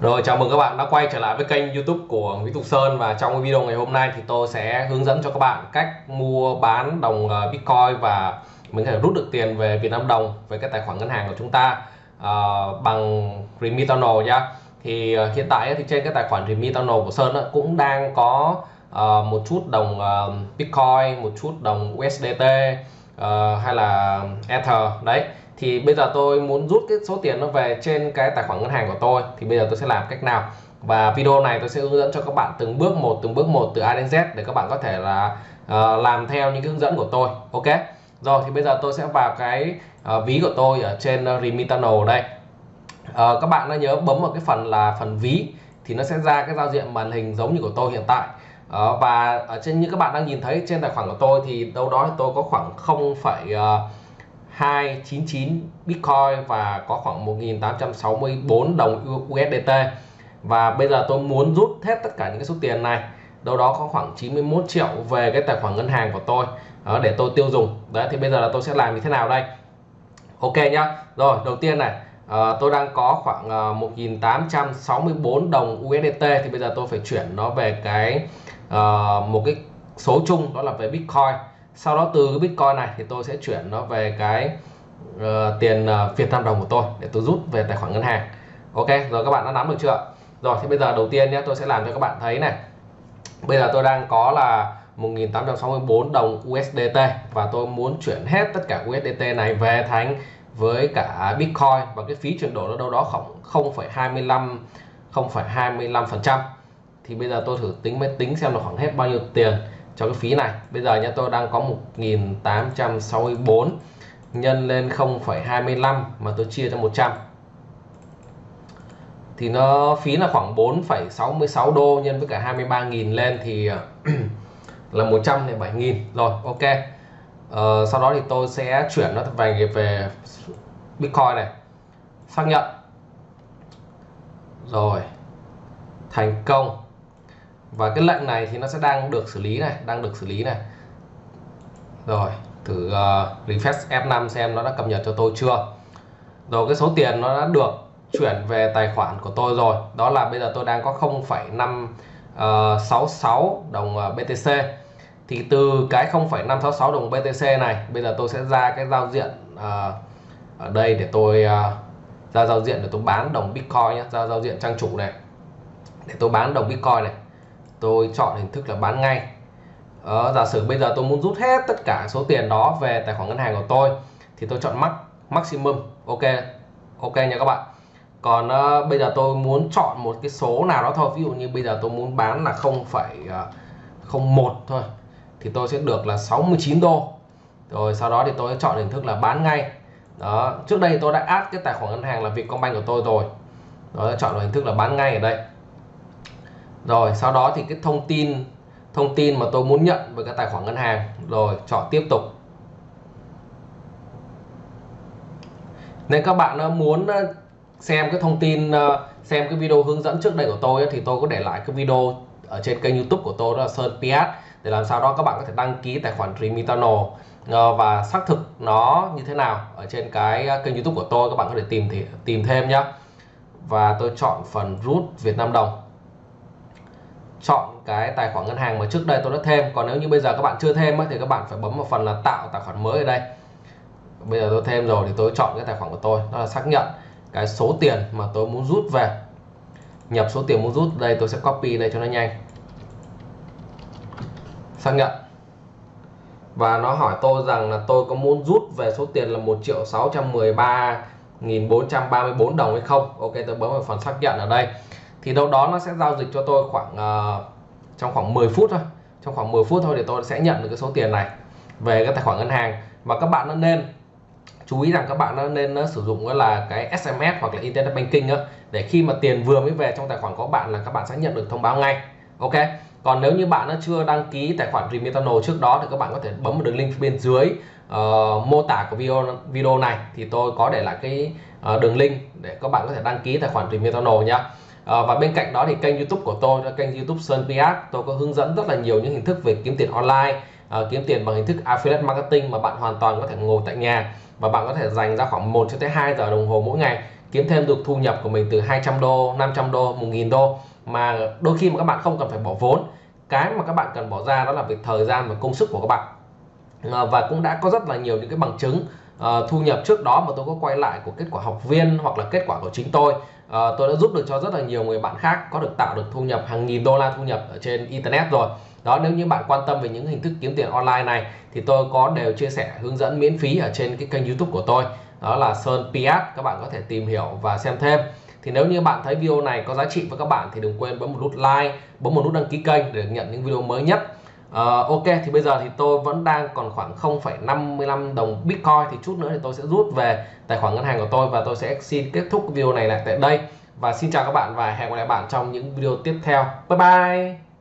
Rồi, chào mừng các bạn đã quay trở lại với kênh YouTube của Nguyễn Tục Sơn. Và trong video ngày hôm nay thì tôi sẽ hướng dẫn cho các bạn cách mua bán đồng Bitcoin và mình có thể rút được tiền về Việt Nam đồng về cái tài khoản ngân hàng của chúng ta bằng Remitano nhá. Thì hiện tại thì trên cái tài khoản Remitano của Sơn cũng đang có một chút đồng Bitcoin, một chút đồng USDT hay là Ether đấy. Thì bây giờ tôi muốn rút cái số tiền nó về trên cái tài khoản ngân hàng của tôi, thì bây giờ tôi sẽ làm cách nào, và video này tôi sẽ hướng dẫn cho các bạn từng bước một từ A đến Z để các bạn có thể là làm theo những cái hướng dẫn của tôi. Ok rồi, thì bây giờ tôi sẽ vào cái ví của tôi ở trên Remitano đây. Các bạn đã nhớ bấm vào cái phần là phần ví thì nó sẽ ra cái giao diện màn hình giống như của tôi hiện tại. Và ở trên như các bạn đang nhìn thấy trên tài khoản của tôi thì đâu đó tôi có khoảng 0,299 Bitcoin và có khoảng 1864 đồng USDT. Và bây giờ tôi muốn rút hết tất cả những cái số tiền này, đâu đó có khoảng 91 triệu về cái tài khoản ngân hàng của tôi để tôi tiêu dùng. Đấy, thì bây giờ là tôi sẽ làm như thế nào đây? Ok nhá. Rồi, đầu tiên này, tôi đang có khoảng 1864 đồng USDT, thì bây giờ tôi phải chuyển nó về cái một cái số chung, đó là về Bitcoin. Sau đó từ cái Bitcoin này thì tôi sẽ chuyển nó về cái tiền Việt Nam đồng của tôi để tôi rút về tài khoản ngân hàng. Ok rồi, các bạn đã nắm được chưa? Rồi, thì bây giờ đầu tiên nhé, tôi sẽ làm cho các bạn thấy này. Bây giờ tôi đang có là 1864 đồng USDT và tôi muốn chuyển hết tất cả USDT này về thành với cả Bitcoin, và cái phí chuyển đổi nó đâu đó khoảng 0,25%. Thì bây giờ tôi thử tính máy tính xem là khoảng hết bao nhiêu tiền cho cái phí này. Bây giờ nhé, tôi đang có 1864 nhân lên 0,25 mà tôi chia cho 100 thì nó phí là khoảng 4,66 đô nhân với cả 23.000 lên thì là 107.000. Rồi, ok. Sau đó thì tôi sẽ chuyển nó về Bitcoin này, xác nhận. Rồi, thành công. Và cái lệnh này thì nó sẽ đang được xử lý này, Rồi, thử refresh F5 xem nó đã cập nhật cho tôi chưa. Rồi, cái số tiền nó đã được chuyển về tài khoản của tôi rồi. Đó là bây giờ tôi đang có 0,566 đồng BTC. Thì từ cái 0,566 đồng BTC này, bây giờ tôi sẽ ra cái giao diện ở đây để tôi ra giao diện để tôi bán đồng Bitcoin nhé. Ra giao diện trang chủ này để tôi bán đồng Bitcoin này. Tôi chọn hình thức là bán ngay. Giả sử bây giờ tôi muốn rút hết tất cả số tiền đó về tài khoản ngân hàng của tôi thì tôi chọn maximum. Ok nha các bạn. Còn bây giờ tôi muốn chọn một cái số nào đó thôi. Ví dụ như bây giờ tôi muốn bán là 0,01 thôi thì tôi sẽ được là 69 đô. Rồi sau đó thì tôi sẽ chọn hình thức là bán ngay. Đó, trước đây tôi đã add cái tài khoản ngân hàng là Vietcombank của tôi rồi. Đó, chọn hình thức là bán ngay ở đây. Rồi sau đó thì cái thông tin mà tôi muốn nhận với cái tài khoản ngân hàng, rồi chọn tiếp tục. Nên các bạn muốn xem cái thông tin, xem cái video hướng dẫn trước đây của tôi thì tôi có để lại cái video ở trên kênh YouTube của tôi, đó là Sơn PS, để làm sao đó các bạn có thể đăng ký tài khoản Remitano và xác thực nó như thế nào ở trên cái kênh YouTube của tôi. Các bạn có thể tìm thêm nhé. Và tôi chọn phần rút Việt Nam đồng, chọn cái tài khoản ngân hàng mà trước đây tôi đã thêm. Còn nếu như bây giờ các bạn chưa thêm thì các bạn phải bấm vào phần là tạo tài khoản mới ở đây. Bây giờ tôi thêm rồi thì tôi chọn cái tài khoản của tôi, đó là xác nhận cái số tiền mà tôi muốn rút về. Nhập số tiền muốn rút đây, tôi sẽ copy đây cho nó nhanh. Xác nhận. Và nó hỏi tôi rằng là tôi có muốn rút về số tiền là 1.613.434 đồng hay không. Ok, tôi bấm vào phần xác nhận ở đây. Thì đâu đó nó sẽ giao dịch cho tôi khoảng trong khoảng 10 phút thôi. Trong khoảng 10 phút thôi thì tôi sẽ nhận được cái số tiền này về cái tài khoản ngân hàng. Và các bạn nên chú ý rằng các bạn nên sử dụng là cái SMS hoặc là Internet Banking nữa, để khi mà tiền vừa mới về trong tài khoản của bạn là các bạn sẽ nhận được thông báo ngay. Ok. Còn nếu như bạn chưa đăng ký tài khoản Remitano trước đó thì các bạn có thể bấm vào đường link bên dưới mô tả của video này, thì tôi có để lại cái đường link để các bạn có thể đăng ký tài khoản Remitano nhé. Và bên cạnh đó thì kênh YouTube của tôi là kênh YouTube Sơn PS. Tôi có hướng dẫn rất là nhiều những hình thức về kiếm tiền online, kiếm tiền bằng hình thức affiliate marketing mà bạn hoàn toàn có thể ngồi tại nhà, và bạn có thể dành ra khoảng 1 cho tới 2 giờ đồng hồ mỗi ngày kiếm thêm được thu nhập của mình từ 200 đô, 500 đô, 1.000 đô, mà đôi khi mà các bạn không cần phải bỏ vốn. Cái mà các bạn cần bỏ ra đó là việc thời gian và công sức của các bạn. Và cũng đã có rất là nhiều những cái bằng chứng thu nhập trước đó mà tôi có quay lại của kết quả học viên hoặc là kết quả của chính tôi. Tôi đã giúp được cho rất là nhiều người bạn khác có được tạo được thu nhập hàng nghìn đô la thu nhập ở trên internet rồi. Đó, nếu như bạn quan tâm về những hình thức kiếm tiền online này thì tôi có đều chia sẻ hướng dẫn miễn phí ở trên cái kênh YouTube của tôi, đó là Sơn PS, các bạn có thể tìm hiểu và xem thêm. Thì nếu như bạn thấy video này có giá trị với các bạn thì đừng quên bấm một nút like, bấm một nút đăng ký kênh để nhận những video mới nhất. Ok, thì bây giờ thì tôi vẫn đang còn khoảng 0,55 đồng Bitcoin, thì chút nữa thì tôi sẽ rút về tài khoản ngân hàng của tôi, và tôi sẽ xin kết thúc video này lại tại đây. Và xin chào các bạn và hẹn gặp lại bạn trong những video tiếp theo. Bye bye.